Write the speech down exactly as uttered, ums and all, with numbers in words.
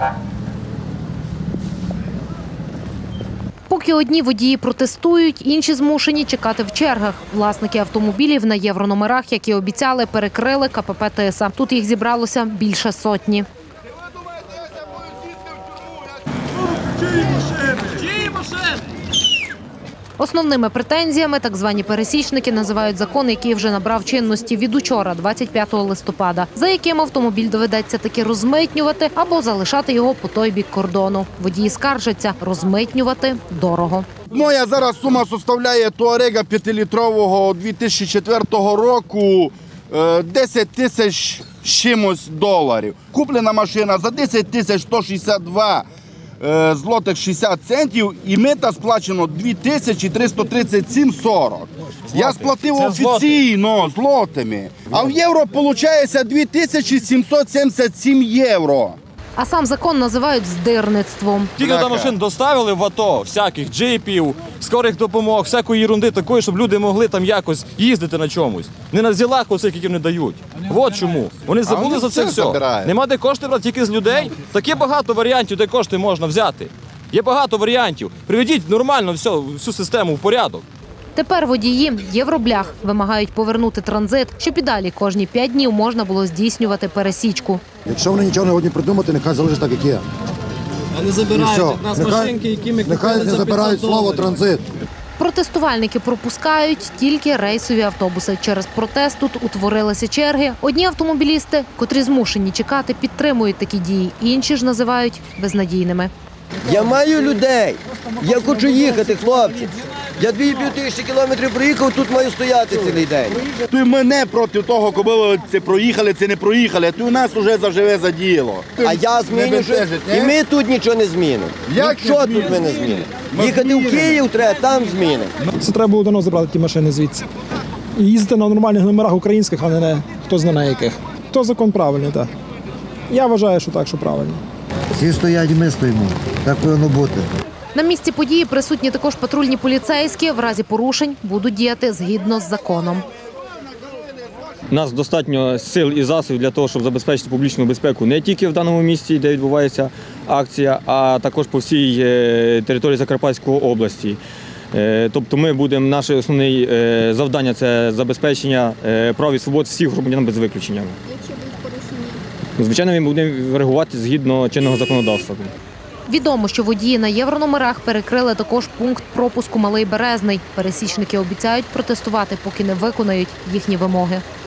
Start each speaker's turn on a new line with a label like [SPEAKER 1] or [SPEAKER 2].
[SPEAKER 1] Поки одні водії протестують, інші змушені чекати в чергах. Власники автомобілів на єврономерах, як і обіцяли, перекрили ка пе пе Тиса. Тут їх зібралося більше сотні. Основними претензіями так звані пересічники називають закон, який вже набрав чинності від учора, двадцять п'ятого листопада, за яким автомобіль доведеться таки розмитнювати або залишати його по той бік кордону. Водії скаржаться – розмитнювати дорого.
[SPEAKER 2] Моя зараз сума составляє Туарега п'ятилітрового дві тисячі четвертого року десять тисяч чимось доларів. Куплена машина за десять тисяч сто шістдесят два злотих шістдесят центів і мита сплачено дві тисячі триста тридцять сім сорок. Я сплатив офіційно злотими, а в євро виходить дві тисячі сімсот сімдесят сім євро.
[SPEAKER 1] А сам закон називають здирництвом.
[SPEAKER 3] Тільки до машин доставили в АТО, всяких джипів, скорих допомог, всякої ерунди такої, щоб люди могли там якось їздити на чомусь. Не на зілах оцих, які не дають. От чому. Вони забули за це все. Нема де кошти брати, тільки з людей. Таке багато варіантів, де кошти можна взяти. Є багато варіантів. Приведіть нормально все, всю систему в порядок.
[SPEAKER 1] Тепер водії євроблях вимагають повернути транзит, щоб і далі кожні п'ять днів можна було здійснювати пересічку.
[SPEAKER 4] Якщо вони нічого не хочуть придумати, нехай залишить так, як є.
[SPEAKER 5] А не забирають від нас машинки, які ми купили за п'ятсот доларів.
[SPEAKER 4] Нехай не забирають слово «транзит».
[SPEAKER 1] Протестувальники пропускають тільки рейсові автобуси. Через протест тут утворилися черги. Одні автомобілісти, котрі змушені чекати, підтримують такі дії. Інші ж називають безнадійними.
[SPEAKER 6] Я маю людей. Я хочу їхати, хлопці. Я дві пів тисячі кілометрів проїхав, тут маю стояти цілий день.
[SPEAKER 2] То й мене проти того, коли це проїхали, це не проїхали, то у нас вже заживе за діло.
[SPEAKER 6] А я зміню щось, і ми тут нічого не змінимо. Нічого тут ми не змінимо. Їхати в Київ треба, там змінимо.
[SPEAKER 7] Це треба було давно забрати ті машини звідси. І їздити на нормальних номерах українських, а не хто знає на яких. То закон правильний, так. Я вважаю, що так, що правильно.
[SPEAKER 8] Всі стоять, ми стоїмо. Так повинно бути.
[SPEAKER 1] На місці події присутні також патрульні поліцейські. В разі порушень будуть діяти згідно з законом.
[SPEAKER 3] У нас достатньо сил і засобів для того, щоб забезпечити публічну безпеку не тільки в даному місці, де відбувається акція, а також по всій території Закарпатської області. Тобто ми будемо, наше основне завдання – це забезпечення прав і свобод всіх громадян без виключення.
[SPEAKER 9] Якщо будуть порушення?
[SPEAKER 3] Звичайно, ми будемо реагувати згідно чинного законодавства.
[SPEAKER 1] Відомо, що водії на єврономерах перекрили також пункт пропуску Малий Березний. Пересічники обіцяють протестувати, поки не виконають їхні вимоги.